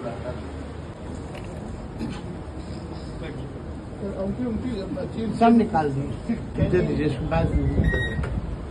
सब निकाल दीजिए, दे दीजिए इसके बाद।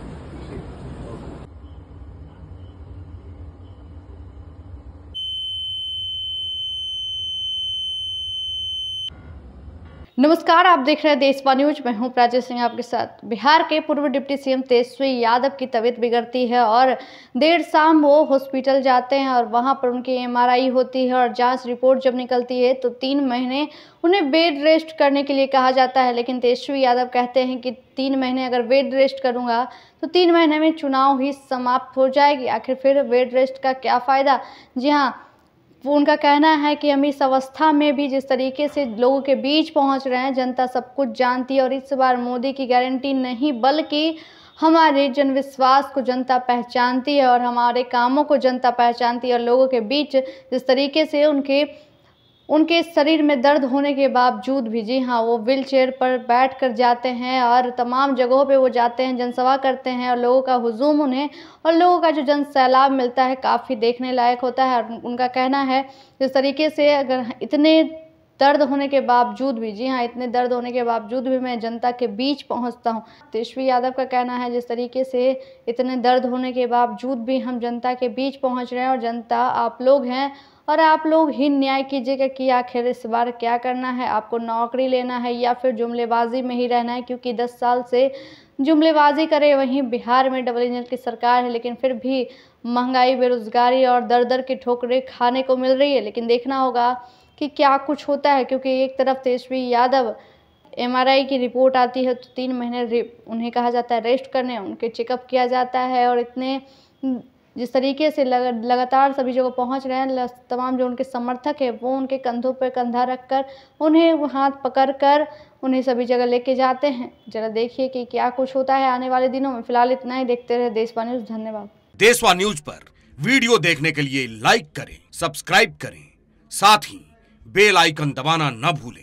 नमस्कार, आप देख रहे हैं देशवा न्यूज। मैं हूं प्राची सिंह आपके साथ। बिहार के पूर्व डिप्टी सीएम तेजस्वी यादव की तबीयत बिगड़ती है और देर शाम वो हॉस्पिटल जाते हैं और वहां पर उनकी एमआरआई होती है और जांच रिपोर्ट जब निकलती है तो 3 महीने उन्हें बेड रेस्ट करने के लिए कहा जाता है। लेकिन तेजस्वी यादव कहते हैं कि 3 महीने अगर बेड रेस्ट करूंगा तो 3 महीने में चुनाव ही समाप्त हो जाएगी। आखिर फिर बेड रेस्ट का क्या फ़ायदा। जी हाँ, वो उनका कहना है कि हम इस अवस्था में भी जिस तरीके से लोगों के बीच पहुंच रहे हैं, जनता सब कुछ जानती है और इस बार मोदी की गारंटी नहीं बल्कि हमारे जनविश्वास को जनता पहचानती है और हमारे कामों को जनता पहचानती है। और लोगों के बीच जिस तरीके से उनके शरीर में दर्द होने के बावजूद भी, जी हाँ, वो व्हील चेयर पर बैठ कर जाते हैं और तमाम जगहों पे वो जाते हैं, जनसभा करते हैं और लोगों का हुजूम उन्हें और लोगों का जो जन सैलाब मिलता है काफ़ी देखने लायक होता है। और उनका कहना है जिस तरीके से अगर इतने दर्द होने के बावजूद भी, जी हाँ, इतने दर्द होने के बावजूद भी मैं जनता के बीच पहुंचता हूं। तेजस्वी यादव का कहना है जिस तरीके से इतने दर्द होने के बावजूद भी हम जनता के बीच पहुंच रहे हैं और जनता आप लोग हैं और आप लोग ही न्याय कीजिएगा कि आखिर इस बार क्या करना है। आपको नौकरी लेना है या फिर जुमलेबाजी में ही रहना है, क्योंकि 10 साल से जुमलेबाजी करे वहीं बिहार में डबल इंजन की सरकार है, लेकिन फिर भी महंगाई, बेरोजगारी और दर दर की ठोकरें खाने को मिल रही है। लेकिन देखना होगा कि क्या कुछ होता है, क्योंकि एक तरफ तेजस्वी यादव एमआरआई की रिपोर्ट आती है तो 3 महीने उन्हें कहा जाता है रेस्ट करने, उनके चेकअप किया जाता है और इतने जिस तरीके से लगातार सभी जगह पहुंच रहे हैं, तमाम जो उनके समर्थक है वो उनके कंधों पर कंधा रखकर उन्हें हाथ पकड़कर उन्हें सभी जगह लेके जाते हैं। जरा देखिए कि क्या कुछ होता है आने वाले दिनों में। फिलहाल इतना ही, देखते रहे देशवा न्यूज। धन्यवाद। देशवा न्यूज पर वीडियो देखने के लिए लाइक करें, सब्सक्राइब करें, साथ ही बेल आइकन दबाना न भूलें।